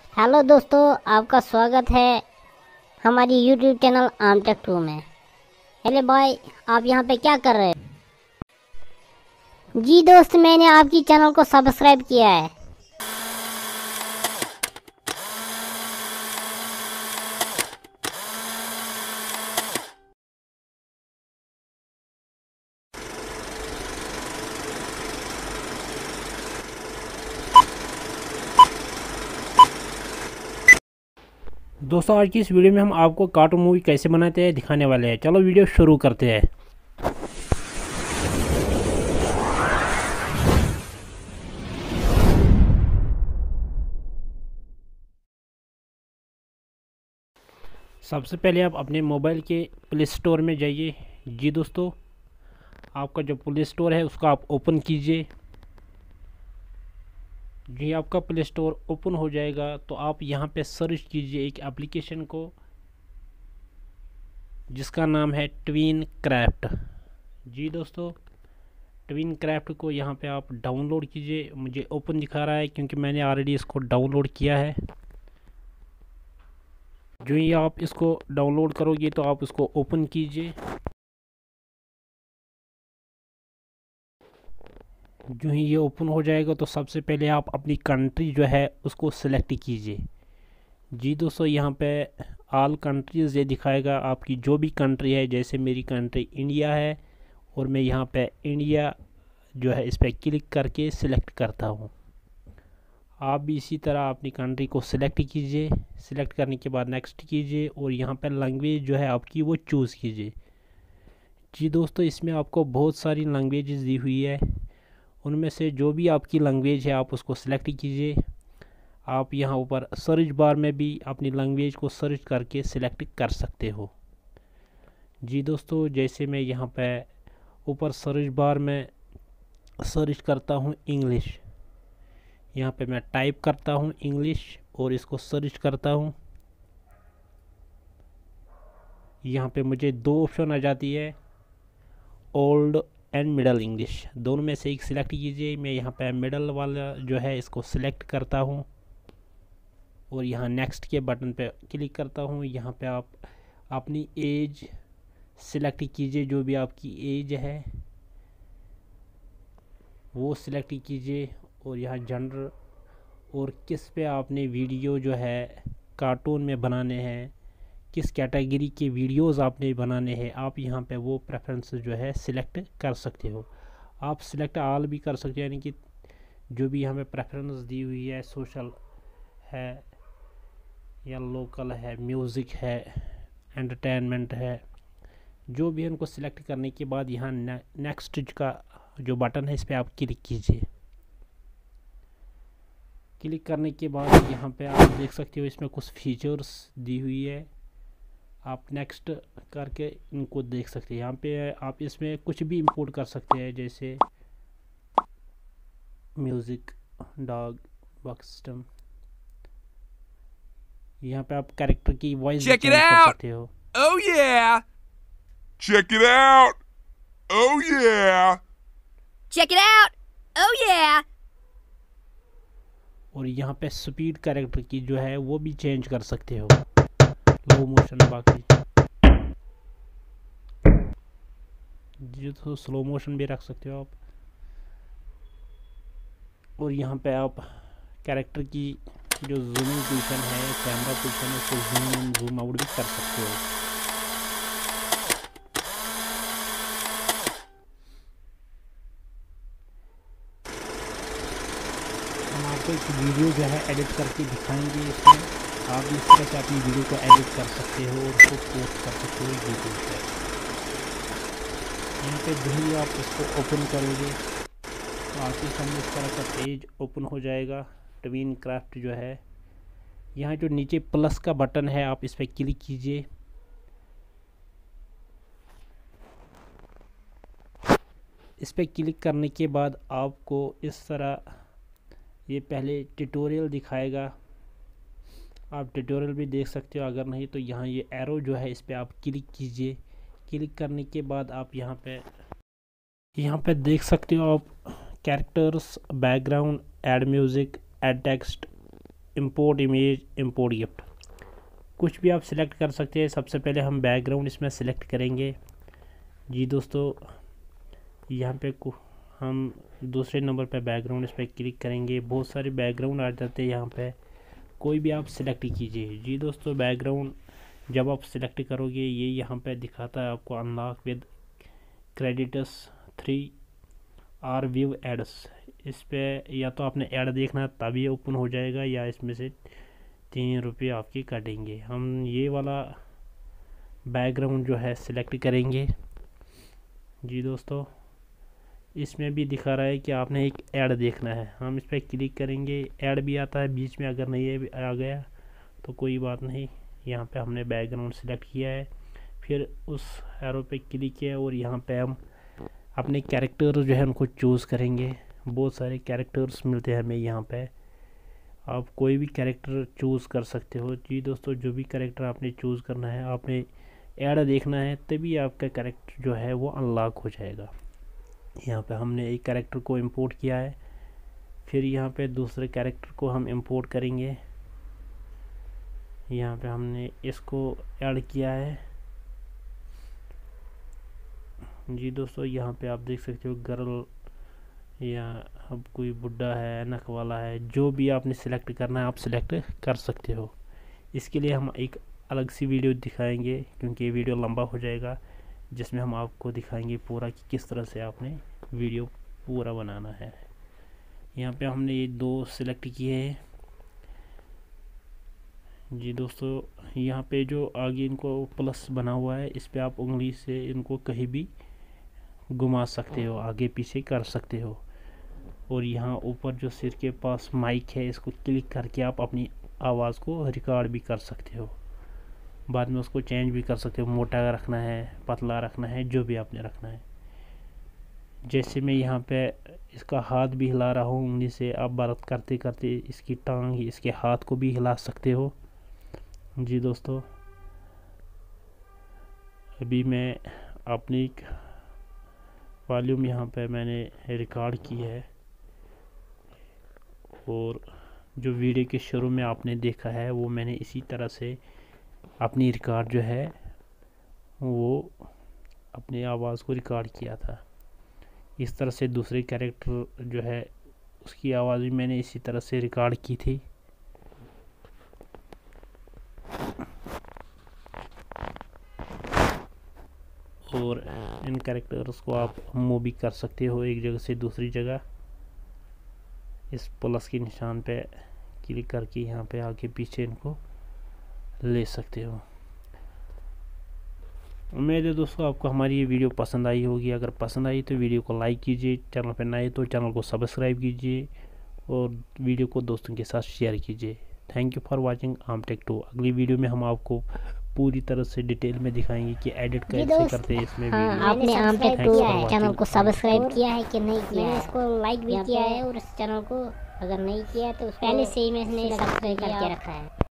Hello दोस्तों, आपका स्वागत है हमारी यूट्यूब चैनल आमटेक 2 में। हेलो भाई, आप यहाँ पे क्या कर रहे हैं? जी दोस्त, मैंने आपकी चैनल को सब्सक्राइब किया है। दोस्तों, आज की इस वीडियो में हम आपको कार्टून मूवी कैसे बनाते हैं दिखाने वाले हैं। चलो वीडियो शुरू करते हैं। सबसे पहले आप अपने मोबाइल के प्ले स्टोर में जाइए। जी दोस्तों, आपका जो प्ले स्टोर है उसको आप ओपन कीजिए। जी, आपका प्ले स्टोर ओपन हो जाएगा तो आप यहाँ पे सर्च कीजिए एक एप्लीकेशन को जिसका नाम है ट्विन क्राफ्ट। जी दोस्तों, ट्विन क्राफ्ट को यहाँ पे आप डाउनलोड कीजिए। मुझे ओपन दिखा रहा है क्योंकि मैंने ऑलरेडी इसको डाउनलोड किया है। जो ही आप इसको डाउनलोड करोगे तो आप इसको ओपन कीजिए। जो ही ये ओपन हो जाएगा तो सबसे पहले आप अपनी कंट्री जो है उसको सिलेक्ट कीजिए। जी दोस्तों, यहाँ पे ऑल कंट्रीज़ ये दिखाएगा आपकी जो भी कंट्री है। जैसे मेरी कंट्री इंडिया है और मैं यहाँ पे इंडिया जो है इस पर क्लिक करके सिलेक्ट करता हूँ। आप भी इसी तरह अपनी कंट्री को सिलेक्ट कीजिए। सिलेक्ट करने के बाद नेक्स्ट कीजिए और यहाँ पर लैंग्वेज जो है आपकी वो चूज़ कीजिए। जी दोस्तों, इसमें आपको बहुत सारी लैंग्वेजेस दी हुई है। उनमें से जो भी आपकी लैंग्वेज है आप उसको सिलेक्ट कीजिए। आप यहाँ ऊपर सर्च बार में भी अपनी लैंग्वेज को सर्च करके सिलेक्ट कर सकते हो। जी दोस्तों, जैसे मैं यहाँ पे ऊपर सर्च बार में सर्च करता हूँ इंग्लिश। यहाँ पे मैं टाइप करता हूँ इंग्लिश और इसको सर्च करता हूँ। यहाँ पे मुझे दो ऑप्शन आ जाती है, ओल्ड एंड मिडल इंग्लिश। दोनों में से एक सिलेक्ट कीजिए। मैं यहाँ पे मिडल वाला जो है इसको सिलेक्ट करता हूँ और यहाँ नेक्स्ट के बटन पे क्लिक करता हूँ। यहाँ पे आप अपनी एज सिलेक्ट कीजिए, जो भी आपकी एज है वो सिलेक्ट कीजिए और यहाँ जेंडर और किस पे आपने वीडियो जो है कार्टून में बनाने हैं, किस कैटेगरी के वीडियोस आपने बनाने हैं, आप यहाँ पे वो प्रेफरेंस जो है सिलेक्ट कर सकते हो। आप सिलेक्ट ऑल भी कर सकते हो, यानी कि जो भी हमें प्रेफरेंस दी हुई है, सोशल है या लोकल है, म्यूज़िक है, एंटरटेनमेंट है, जो भी उनको सिलेक्ट करने के बाद यहाँ नेक्स्ट का जो बटन है इस पर आप क्लिक कीजिए। क्लिक करने के बाद यहाँ पे आप देख सकते हो इसमें कुछ फीचर्स दी हुई है। आप नेक्स्ट करके इनको देख सकते हैं। यहाँ पे आप इसमें कुछ भी इंपोर्ट कर सकते हैं, जैसे म्यूज़िक, डॉग, बॉक्स सिस्टम। यहाँ पे आप कैरेक्टर की वॉइस भी Check it चेंज कर out! सकते हो। Oh yeah! Check it out! Oh yeah! Check it out! Oh yeah! और यहाँ पे स्पीड कैरेक्टर की जो है वो भी चेंज कर सकते हो, लो मोशन बाकी जो तो स्लो मोशन भी रख सकते हो आप। और यहाँ पे आप कैरेक्टर की जो जूमिंग पोजीशन है, कैमरा पोजीशन है, उसको जूम इन जूम आउट भी कर सकते हो। हम आपको एक वीडियो जो है एडिट करके दिखाएंगे। इसमें आप इस तरह से अपनी वीडियो को एडिट कर सकते हो और उसको पोस्ट कर सकते हो यूट्यूब पर। यहाँ पे जो ही आप इसको ओपन करोगे तो आपके सामने इस तरह का पेज ओपन हो जाएगा। ट्विन क्राफ्ट जो है, यहाँ जो नीचे प्लस का बटन है आप इस पर क्लिक कीजिए। इस पर क्लिक करने के बाद आपको इस तरह ये पहले ट्यूटोरियल दिखाएगा। आप ट्यूटोरियल भी देख सकते हो, अगर नहीं तो यहाँ ये एरो जो है इस पर आप क्लिक कीजिए। क्लिक करने के बाद आप यहाँ पे देख सकते हो आप characters, background, add music, add text, import image, import gift, कुछ भी आप सिलेक्ट कर सकते हैं। सबसे पहले हम बैकग्राउंड इसमें सिलेक्ट करेंगे। जी दोस्तों, यहाँ पे हम दूसरे नंबर पे बैकग्राउंड इस पर क्लिक करेंगे। बहुत सारे बैकग्राउंड आ जाते हैं यहाँ पे, कोई भी आप सिलेक्ट कीजिए। जी दोस्तों, बैकग्राउंड जब आप सिलेक्ट करोगे ये यहाँ पे दिखाता है आपको unlock with credits 3 or view ads. इस पे या तो आपने ऐड देखना तभी ओपन हो जाएगा, या इसमें से 3 रुपये आपके कटेंगे। हम ये वाला बैकग्राउंड जो है सिलेक्ट करेंगे। जी दोस्तों, इसमें भी दिखा रहा है कि आपने एक ऐड देखना है, हम इस पर क्लिक करेंगे। ऐड भी आता है बीच में, अगर नहीं आ गया तो कोई बात नहीं। यहाँ पे हमने बैकग्राउंड सिलेक्ट किया है, फिर उस एरो पे क्लिक किया और यहाँ पे हम अपने कैरेक्टर जो है उनको चूज़ करेंगे। बहुत सारे कैरेक्टर्स मिलते हैं हमें यहाँ पे, आप कोई भी कैरेक्टर चूज़ कर सकते हो। जी दोस्तों, जो भी कैरेक्टर आपने चूज़ करना है, आपने ऐड देखना है, तभी आपका कैरेक्टर जो है वो अनलॉक हो जाएगा। यहाँ पे हमने एक कैरेक्टर को इंपोर्ट किया है, फिर यहाँ पे दूसरे कैरेक्टर को हम इंपोर्ट करेंगे। यहाँ पे हमने इसको ऐड किया है। जी दोस्तों, यहाँ पे आप देख सकते हो गर्ल, या अब कोई बुड्ढा है, नक वाला है, जो भी आपने सिलेक्ट करना है आप सिलेक्ट कर सकते हो। इसके लिए हम एक अलग सी वीडियो दिखाएंगे, क्योंकि ये वीडियो लंबा हो जाएगा, जिसमें हम आपको दिखाएंगे पूरा कि किस तरह से आपने वीडियो पूरा बनाना है। यहाँ पे हमने ये 2 सिलेक्ट किए हैं। जी दोस्तों, यहाँ पे जो आगे इनको प्लस बना हुआ है, इस पे आप उंगली से इनको कहीं भी घुमा सकते हो, आगे पीछे कर सकते हो। और यहाँ ऊपर जो सिर के पास माइक है, इसको क्लिक करके आप अपनी आवाज़ को रिकॉर्ड भी कर सकते हो। बाद में उसको चेंज भी कर सकते हो, मोटा रखना है, पतला रखना है, जो भी आपने रखना है। जैसे मैं यहाँ पे इसका हाथ भी हिला रहा हूँ उंगली से, आप बात करते करते इसकी टांग, इसके हाथ को भी हिला सकते हो। जी दोस्तों, अभी मैं अपनी वॉल्यूम यहाँ पे मैंने रिकॉर्ड की है, और जो वीडियो के शुरू में आपने देखा है वो मैंने इसी तरह से अपनी रिकॉर्ड जो है वो अपनी आवाज़ को रिकॉर्ड किया था। इस तरह से दूसरे कैरेक्टर जो है उसकी आवाज़ भी मैंने इसी तरह से रिकॉर्ड की थी। और इन कैरेक्टर्स को आप मूव भी कर सकते हो एक जगह से दूसरी जगह। इस प्लस के निशान पे क्लिक करके यहाँ पे आगे पीछे इनको ले सकते हो। उम्मीद है दोस्तों आपको हमारी ये वीडियो पसंद आई होगी। अगर पसंद आई तो वीडियो को लाइक कीजिए, चैनल पर नए तो चैनल को सब्सक्राइब कीजिए और वीडियो को दोस्तों के साथ शेयर कीजिए। थैंक यू फॉर वाचिंग आमटेक 2। अगली वीडियो में हम आपको पूरी तरह से डिटेल में दिखाएंगे कि एडिट कैसे करते हैं इसमें हाँ, वीडियो। आपने आमटेक 2 चैनल को सब्सक्राइब किया है कि नहीं किया है? इसको लाइक भी किया है, और इस चैनल को अगर नहीं किया है तो पहले से ही मैंने सब्सक्राइब करके रखा है।